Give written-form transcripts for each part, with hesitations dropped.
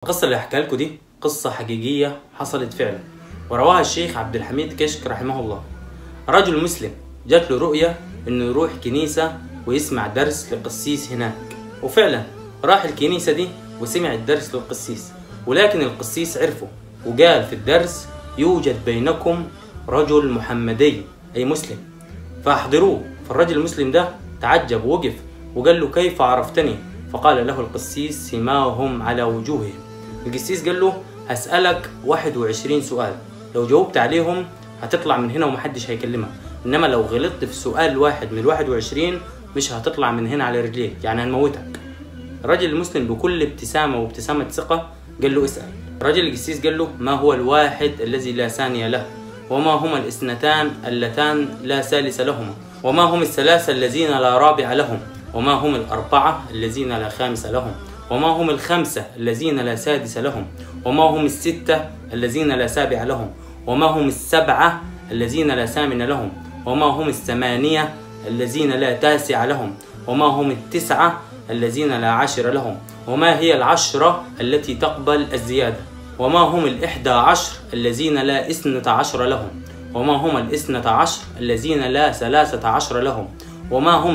القصة اللي هحكيها لكم دي قصة حقيقية حصلت فعلا، ورواها الشيخ عبد الحميد كشك رحمه الله. رجل مسلم جات له رؤية انه يروح كنيسة ويسمع درس لقسيس هناك، وفعلا راح الكنيسة دي وسمع الدرس للقسيس، ولكن القسيس عرفه وقال في الدرس: يوجد بينكم رجل محمدي أي مسلم فاحضروه. فالرجل المسلم ده تعجب ووقف وقال له: كيف عرفتني؟ فقال له القسيس: سماهم على وجوههم. القسيس قال له: هسألك 21 سؤال، لو جاوبت عليهم هتطلع من هنا ومحدش هيكلمك، إنما لو غلطت في سؤال واحد من 21 مش هتطلع من هنا على رجليك، يعني هنموتك. الرجل المسلم بكل ابتسامة وابتسامة ثقة قال له: اسأل. الرجل القسيس قال له: ما هو الواحد الذي لا ثاني له؟ وما هما الاثنتان اللتان لا ثالث لهما؟ وما هم الثلاثة الذين لا رابع لهم؟ وما هم الأربعة الذين لا خامس لهم؟ وما هم الخمسة الذين لا سادس لهم؟ وما هم الستة الذين لا سابع لهم؟ وما هم السبعة الذين لا ثامن لهم؟ وما هم الثمانية الذين لا تاسع لهم؟ وما هم التسعة الذين لا عاشر لهم؟ وما هي العشرة التي تقبل الزيادة؟ وما هم 11 الذين لا 12 لهم؟ وما هم 12 الذين لا 13 لهم؟ وما هم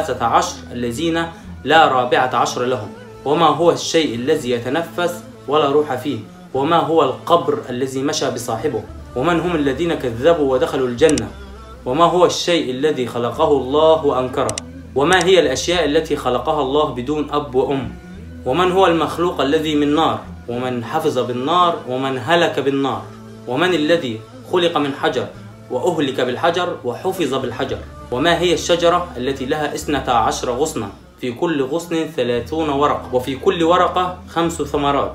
13 الذين لا 14 لهم؟ وما هو الشيء الذي يتنفس ولا روح فيه؟ وما هو القبر الذي مشى بصاحبه؟ ومن هم الذين كذبوا ودخلوا الجنة؟ وما هو الشيء الذي خلقه الله وأنكره؟ وما هي الأشياء التي خلقها الله بدون أب وأم؟ ومن هو المخلوق الذي من نار؟ ومن حفظ بالنار؟ ومن هلك بالنار؟ ومن الذي خلق من حجر وأهلك بالحجر وحفظ بالحجر؟ وما هي الشجرة التي لها 12 غصنا، في كل غصن 30 ورقة، وفي كل ورقة 5 ثمرات،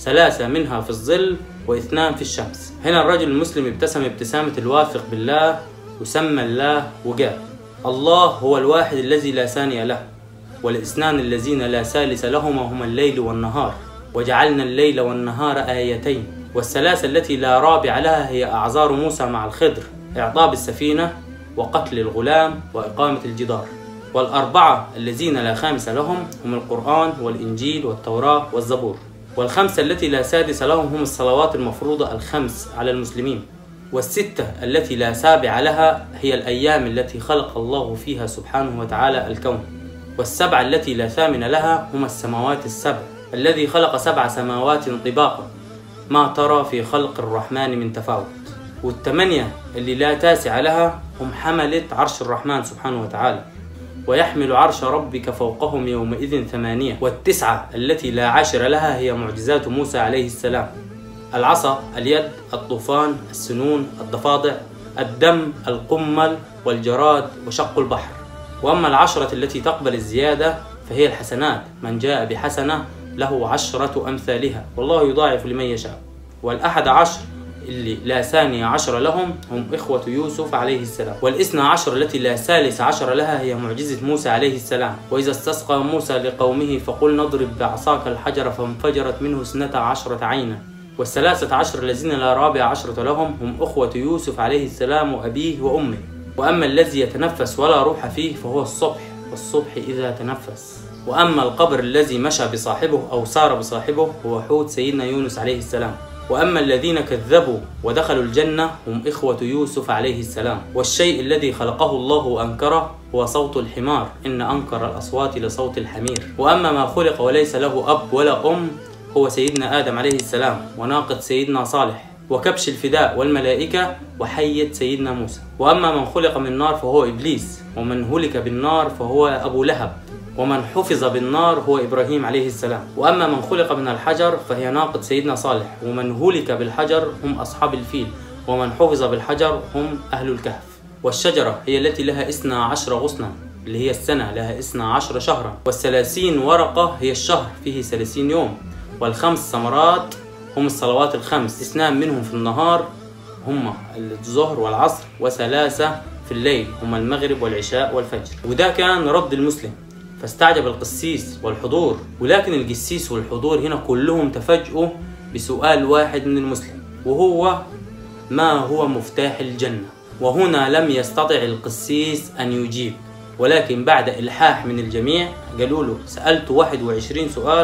3 منها في الظل و2 في الشمس؟ هنا الرجل المسلم ابتسم ابتسامة الواثق بالله وسمى الله وقال: الله هو الواحد الذي لا ثاني له، والاثنان الذين لا ثالث لهما هما الليل والنهار، وجعلنا الليل والنهار آيتين، والثلاثة التي لا رابع لها هي أعذار موسى مع الخضر، إعطاب السفينة وقتل الغلام وإقامة الجدار، والأربعة الذين لا خامس لهم هم القرآن والإنجيل والتوراة والزبور، والخمسة التي لا سادس لهم هم الصلوات المفروضة الخمس على المسلمين، والستة التي لا سابع لها هي الأيام التي خلق الله فيها سبحانه وتعالى الكون، والسبعة التي لا ثامن لها هم السماوات السبع الذي خلق 7 سماوات طباقا ما ترى في خلق الرحمن من تفاوت، والثمانية اللي لا تاسع لها هم حملة عرش الرحمن سبحانه وتعالى، ويحمل عرش ربك فوقهم يومئذ 8، والتسعة التي لا عاشر لها هي معجزات موسى عليه السلام: العصا، اليد، الطوفان، السنون، الضفادع، الدم، القمل والجراد وشق البحر. وأما العشرة التي تقبل الزيادة فهي الحسنات، من جاء بحسنة له 10 أمثالها والله يضاعف لمن يشاء. وال11 اللي لا 12 لهم هم إخوة يوسف عليه السلام، وال12 التي لا 13 لها هي معجزة موسى عليه السلام: وإذا استسقى موسى لقومه فقل نضرب بعصاك الحجر فانفجرت منه 12 عينا. وال13 الذين لا 14 لهم هم أخوة يوسف عليه السلام وأبيه وأمه. وأما الذي يتنفس ولا روح فيه فهو الصبح، والصبح إذا تنفس. وأما القبر الذي مشى بصاحبه أو سار بصاحبه هو حوت سيدنا يونس عليه السلام. وأما الذين كذبوا ودخلوا الجنة هم إخوة يوسف عليه السلام. والشيء الذي خلقه الله وأنكره هو صوت الحمار، إن أنكر الأصوات لصوت الحمير. وأما ما خلق وليس له أب ولا أم هو سيدنا آدم عليه السلام، وناقة سيدنا صالح، وكبش الفداء والملائكة، وحية سيدنا موسى. وأما من خلق من نار فهو إبليس، ومن هلك بالنار فهو أبو لهب، ومن حفظ بالنار هو إبراهيم عليه السلام. وأما من خلق من الحجر فهي ناقة سيدنا صالح، ومن هلك بالحجر هم أصحاب الفيل، ومن حفظ بالحجر هم أهل الكهف. والشجرة هي التي لها 12 غصنا اللي هي السنة، لها 12 شهرا، وال30 ورقة هي الشهر فيه 30 يوم، وال5 ثمرات هم الصلوات الخمس، 2 منهم في النهار هم الظهر والعصر، و3 في الليل هم المغرب والعشاء والفجر. وده كان رد المسلم، فاستعجب القسيس والحضور، ولكن القسيس والحضور هنا كلهم تفاجئوا بسؤال واحد من المسلم، وهو: ما هو مفتاح الجنة؟ وهنا لم يستطع القسيس أن يجيب، ولكن بعد إلحاح من الجميع قالوا له: سألت 21 سؤال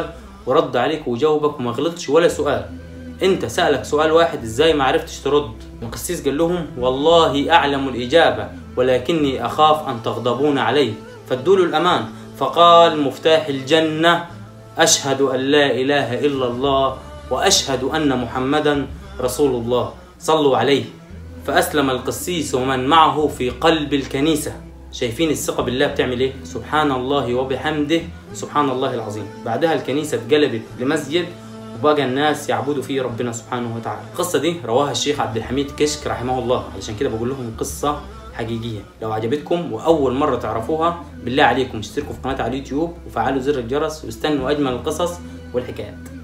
ورد عليك وجاوبك وما غلطش ولا سؤال. انت سألك سؤال واحد ازاي ما عرفتش ترد؟ القسيس قال لهم والله اعلم الاجابة ولكني اخاف ان تغضبون علي، فادوا له الامان. فقال مفتاح الجنة اشهد ان لا اله الا الله واشهد ان محمدا رسول الله، صلوا عليه. فاسلم القسيس ومن معه في قلب الكنيسة. شايفين الثقة بالله بتعمل ايه؟ سبحان الله وبحمده سبحان الله العظيم. بعدها الكنيسة اتقلبت لمسجد وبقى الناس يعبدوا فيه ربنا سبحانه وتعالى. القصة دي رواها الشيخ عبد الحميد كشك رحمه الله، علشان كده بقول لهم قصة حقيقية. لو عجبتكم وأول مرة تعرفوها بالله عليكم اشتركوا في قناتي على اليوتيوب وفعلوا زر الجرس واستنوا أجمل القصص والحكايات.